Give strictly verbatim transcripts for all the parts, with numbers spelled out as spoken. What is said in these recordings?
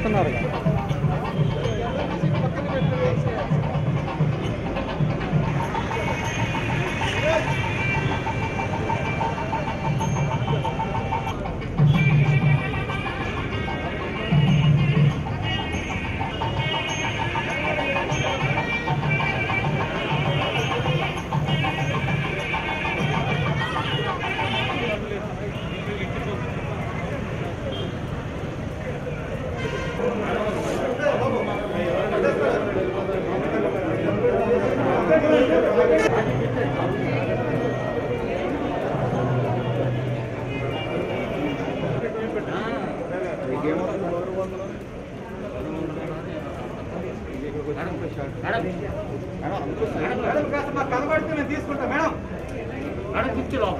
చేస్తున్నారు. కనబడుతున్నా తీసుకుంటా madam madam కూర్చోలో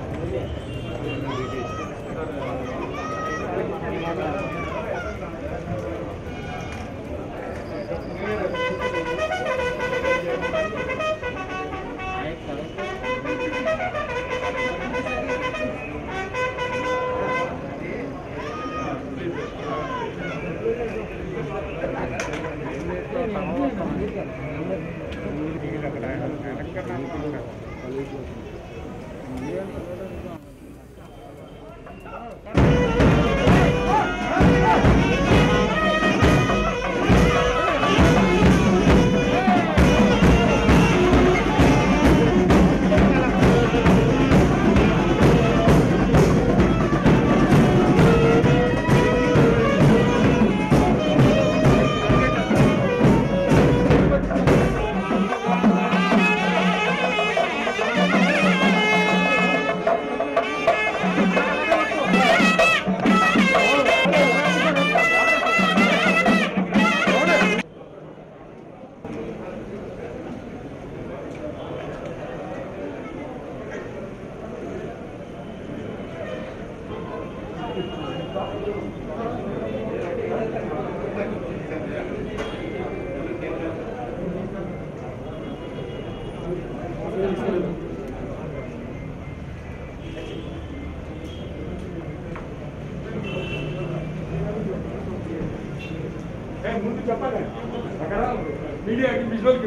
ముందు చెప్పాలి అక్కడ మీడియాకి విజువల్కి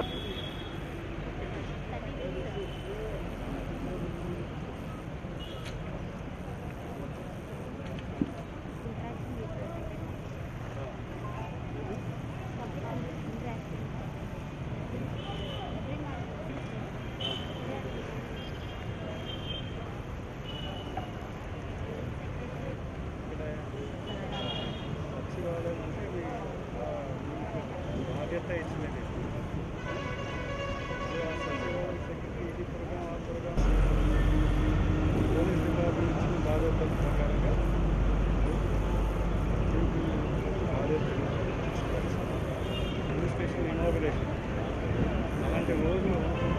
అలాంటి రోజు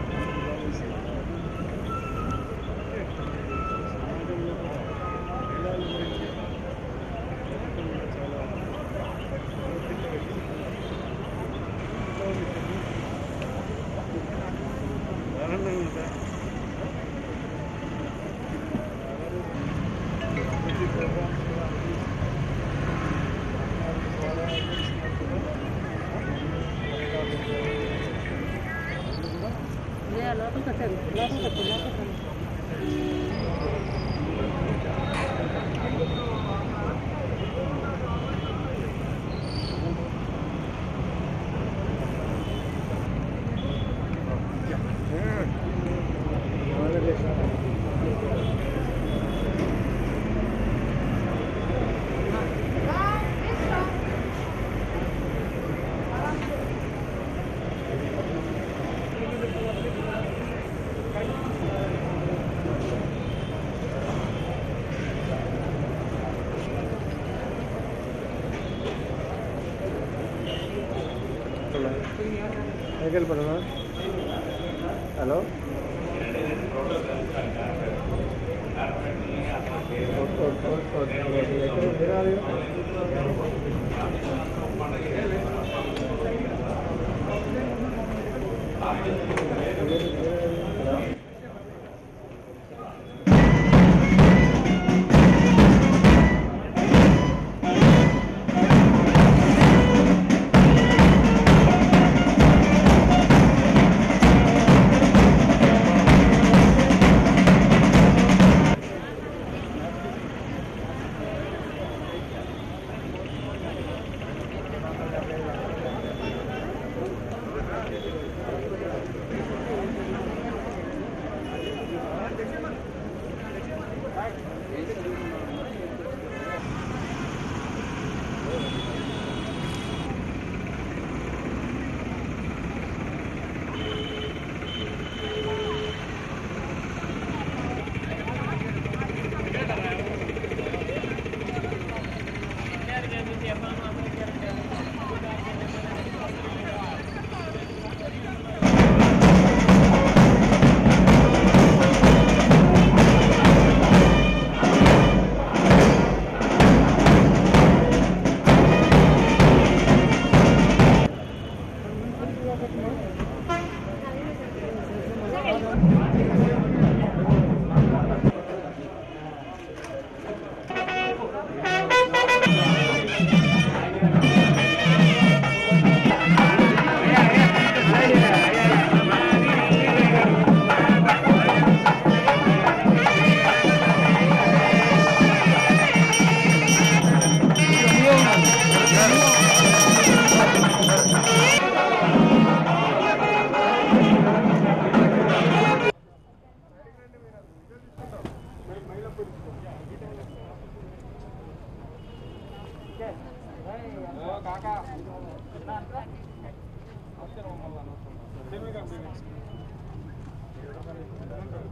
సమాజంలో మహిళల గురించి చాలా ఆనందంగా ఉంటాయి. ప్రోగ్రామ్స్ లోపలికి వచ్చారు లోపలికి వచ్చారు లోపలికి हेलो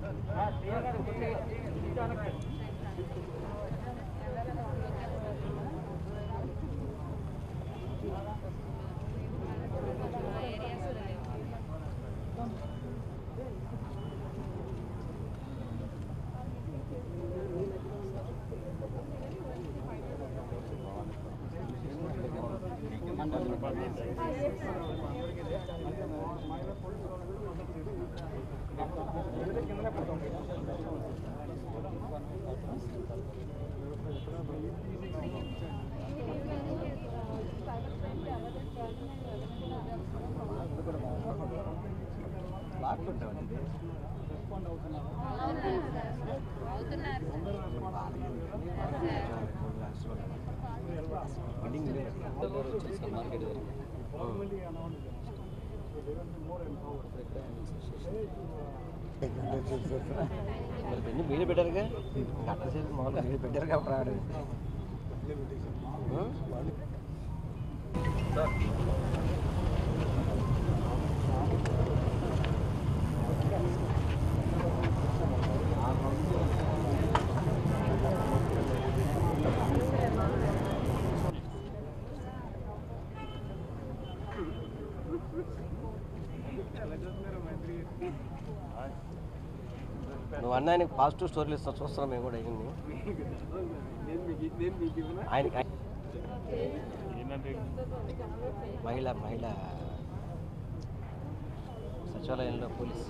మీరే పెట్టారుగా గట్ట చేసి మామూలుగా మీరు పెట్టారు కాబట్టి నువ్వు అన్న ఆయనకి పాజిటివ్ స్టోరీలు ఇస్తావు చూస్తున్నాం మేము కూడా అయ్యింది ఆయనకి మహిళ మహిళ సచివాలయంలో పోలీస్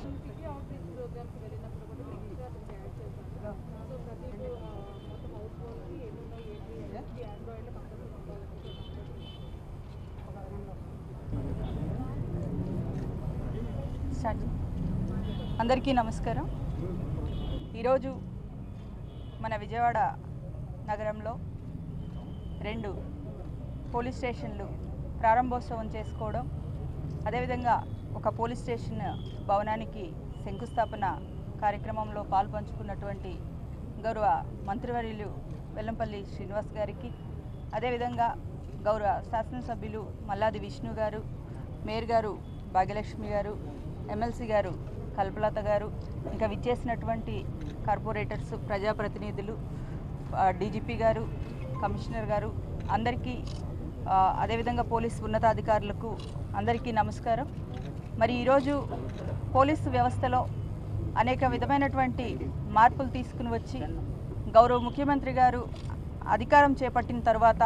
అందరికీ నమస్కారం. ఈరోజు మన విజయవాడ నగరంలో రెండు పోలీస్ స్టేషన్లు ప్రారంభోత్సవం చేసుకోవడం, అదేవిధంగా ఒక పోలీస్ స్టేషన్ భవనానికి శంకుస్థాపన కార్యక్రమంలో పాల్పంచుకున్నటువంటి గౌరవ మంత్రివర్యులు వెల్లంపల్లి శ్రీనివాస్ గారికి, అదేవిధంగా గౌరవ శాసనసభ్యులు మల్లాది విష్ణు గారు, మేయర్ గారు భాగ్యలక్ష్మి గారు, ఎమ్మెల్సీ గారు కల్పలత గారు, ఇంకా విచ్చేసినటువంటి కార్పొరేటర్స్, ప్రజాప్రతినిధులు, డీజీపీ గారు, కమిషనర్ గారు అందరికీ, అదేవిధంగా పోలీసు ఉన్నతాధికారులకు అందరికీ నమస్కారం. మరి ఈరోజు పోలీసు వ్యవస్థలో అనేక విధమైనటువంటి మార్పులు తీసుకుని వచ్చి గౌరవ ముఖ్యమంత్రి గారు అధికారం చేపట్టిన తర్వాత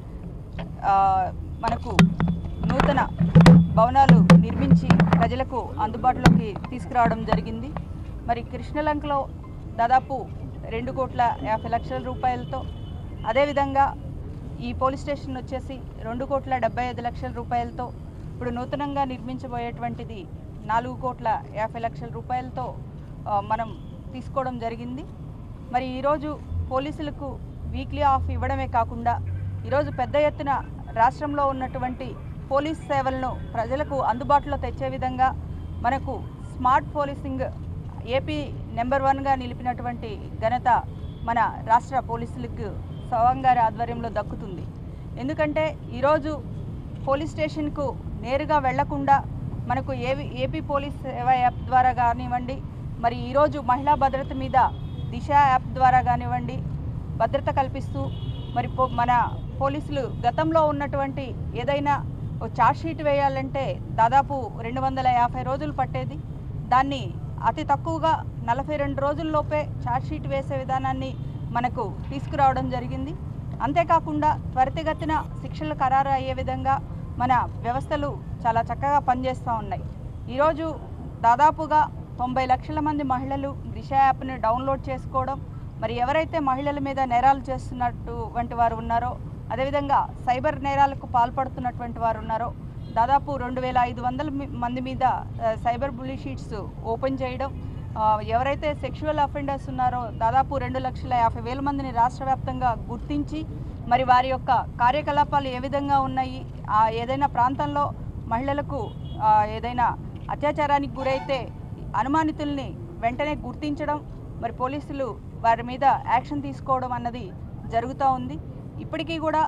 మనకు నూతన భవనాలు నిర్మించి ప్రజలకు అందుబాటులోకి తీసుకురావడం జరిగింది. మరి కృష్ణలంకలో దాదాపు రెండు కోట్ల యాభై లక్షల రూపాయలతో, అదేవిధంగా ఈ పోలీస్ స్టేషన్ వచ్చేసి రెండు కోట్ల డెబ్బై ఐదు లక్షల రూపాయలతో, ఇప్పుడు నూతనంగా నిర్మించబోయేటువంటిది నాలుగు కోట్ల యాభై లక్షల రూపాయలతో మనం తీసుకోవడం జరిగింది. మరి ఈరోజు పోలీసులకు వీక్లీ ఆఫ్ ఇవ్వడమే కాకుండా ఈరోజు పెద్ద ఎత్తున రాష్ట్రంలో ఉన్నటువంటి పోలీస్ సేవలను ప్రజలకు అందుబాటులో తెచ్చే విధంగా మనకు స్మార్ట్ పోలీసింగ్ ఏపీ నెంబర్ వన్గా నిలిపినటువంటి ఘనత మన రాష్ట్ర పోలీసులకు సవాంగ్ గారి ఆధ్వర్యంలో దక్కుతుంది. ఎందుకంటే ఈరోజు పోలీస్ స్టేషన్కు నేరుగా వెళ్లకుండా మనకు ఏవి ఏపీ పోలీస్ సేవా యాప్ ద్వారా కానివ్వండి, మరి ఈరోజు మహిళా భద్రత మీద దిశ యాప్ ద్వారా కానివ్వండి భద్రత కల్పిస్తూ, మరి మన పోలీసులు గతంలో ఉన్నటువంటి ఏదైనా ఛార్జ్ షీట్ వేయాలంటే దాదాపు రెండు వందల యాభై రోజులు పట్టేది, దాన్ని అతి తక్కువగా నలభై రెండు రోజుల్లోపే ఛార్జ్ షీట్ వేసే విధానాన్ని మనకు తీసుకురావడం జరిగింది. అంతేకాకుండా త్వరితగతిన శిక్షలు ఖరారు అయ్యే విధంగా మన వ్యవస్థలు చాలా చక్కగా పనిచేస్తూ ఉన్నాయి. ఈరోజు దాదాపుగా తొంభై లక్షల మంది మహిళలు దిశ యాప్ని డౌన్లోడ్ చేసుకోవడం, మరి ఎవరైతే మహిళల మీద నేరాలు చేస్తున్నటువంటి వారు ఉన్నారో, అదేవిధంగా సైబర్ నేరాలకు పాల్పడుతున్నటువంటి వారు ఉన్నారో, దాదాపు రెండు వేల ఐదు వందల మంది మీద సైబర్ బుల్లీ షీట్స్ ఓపెన్ చేయడం, ఎవరైతే సెక్షువల్ అఫెండర్స్ ఉన్నారో దాదాపు రెండు లక్షల యాభై వేల మందిని రాష్ట్ర వ్యాప్తంగా గుర్తించి, మరి వారి యొక్క కార్యకలాపాలు ఏ విధంగా ఉన్నాయి, ఏదైనా ప్రాంతంలో మహిళలకు ఏదైనా అత్యాచారానికి గురైతే అనుమానితుల్ని వెంటనే గుర్తించడం, మరి పోలీసులు వారి మీద యాక్షన్ తీసుకోవడం అన్నది జరుగుతూ ఉంది. ఇప్పటికీ కూడా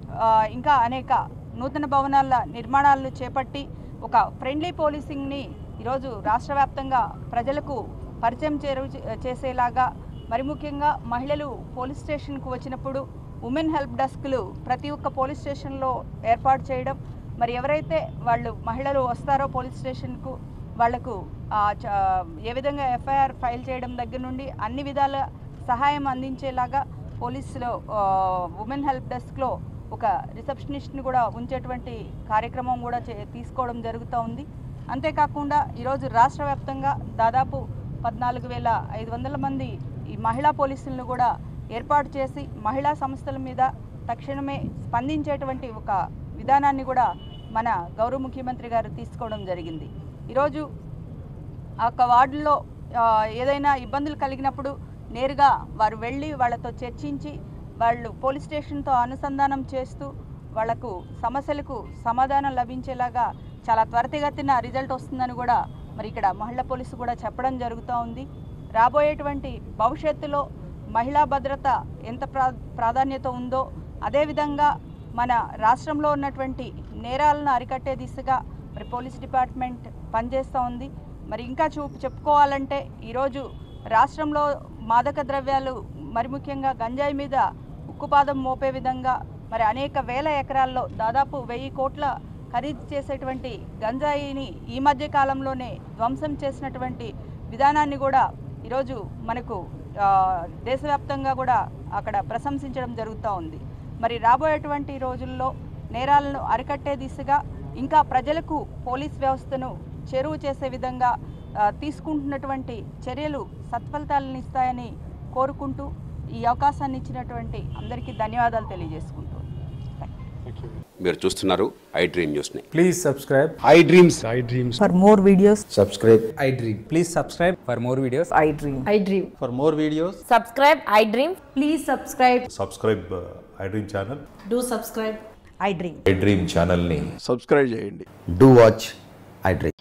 ఇంకా అనేక నూతన భవనాల నిర్మాణాలను చేపట్టి ఒక ఫ్రెండ్లీ పోలీసింగ్ని ఈరోజు రాష్ట్ర వ్యాప్తంగా ప్రజలకు పరిచయం చేరు చేసేలాగా మరి ముఖ్యంగా మహిళలు పోలీస్ స్టేషన్కు వచ్చినప్పుడు ఉమెన్ హెల్ప్ డెస్క్లు ప్రతి ఒక్క పోలీస్ స్టేషన్లో ఏర్పాటు చేయడం, మరి ఎవరైతే వాళ్ళు మహిళలు వస్తారో పోలీస్ స్టేషన్కు వాళ్లకు ఏ విధంగా ఎఫ్ఐఆర్ ఫైల్ చేయడం దగ్గర నుండి అన్ని విధాల సహాయం అందించేలాగా పోలీసులో ఉమెన్ హెల్ప్ డెస్క్లో ఒక రిసెప్షనిస్ట్ని కూడా ఉంచేటువంటి కార్యక్రమం కూడా తీసుకోవడం జరుగుతూ ఉంది. అంతేకాకుండా ఈరోజు రాష్ట్ర వ్యాప్తంగా దాదాపు పద్నాలుగు వేల ఐదు వందల మంది ఈ మహిళా పోలీసులను కూడా ఏర్పాటు చేసి మహిళా సంస్థల మీద తక్షణమే స్పందించేటువంటి ఒక విధానాన్ని కూడా మన గౌరవ ముఖ్యమంత్రి గారు తీసుకోవడం జరిగింది. ఈరోజు ఆ యొక్క వార్డుల్లో ఏదైనా ఇబ్బందులు కలిగినప్పుడు నేరుగా వారు వెళ్ళి వాళ్ళతో చర్చించి వాళ్ళు పోలీస్ స్టేషన్తో అనుసంధానం చేస్తూ వాళ్లకు సమస్యలకు సమాధానం లభించేలాగా చాలా త్వరితగతిన రిజల్ట్ వస్తుందని కూడా మరి ఇక్కడ మహిళా పోలీసు కూడా చెప్పడం జరుగుతూ ఉంది. రాబోయేటువంటి భవిష్యత్తులో మహిళా భద్రత ఎంత ప్రా ప్రాధాన్యత ఉందో అదేవిధంగా మన రాష్ట్రంలో ఉన్నటువంటి నేరాలను అరికట్టే దిశగా మరి పోలీస్ డిపార్ట్మెంట్ పనిచేస్తూ ఉంది. మరి ఇంకా చూ చెప్పుకోవాలంటే ఈరోజు రాష్ట్రంలో మాదక ద్రవ్యాలు మరి ముఖ్యంగా గంజాయి మీద ఉక్కుపాదం మోపే విధంగా మరి అనేక వేల ఎకరాల్లో దాదాపు వెయ్యి కోట్ల ఖరీదు చేసేటువంటి గంజాయిని ఈ మధ్య కాలంలోనే ధ్వంసం చేసినటువంటి విధానాన్ని కూడా ఈరోజు మనకు దేశవ్యాప్తంగా కూడా అక్కడ ప్రశంసించడం జరుగుతూ ఉంది. మరి రాబోయేటువంటి రోజుల్లో నేరాలను అరికట్టే దిశగా ఇంకా ప్రజలకు పోలీస్ వ్యవస్థను చేరువ చేసే విధంగా తీసుకుంటున్నటువంటి చర్యలు సత్ఫలితాలను ఇస్తాయని కోరుకుంటూ ఈ అవకాశాన్ని ఇచ్చినటువంటి అందరికీ ధన్యవాదాలు తెలియజేసుకుంటూ మీరు చూస్తున్నారు ఐ డ్రీమ్ న్యూస్ ని. Please subscribe I dreams. I dreams. For more videos, subscribe I dream. Please subscribe for more videos. I dream. I dream. For more videos, Subscribe, I dream. Please subscribe. Subscribe I dream channel. Do subscribe. I dream. I dream ఛానల్ని subscribe చేయండి. Do watch I dream.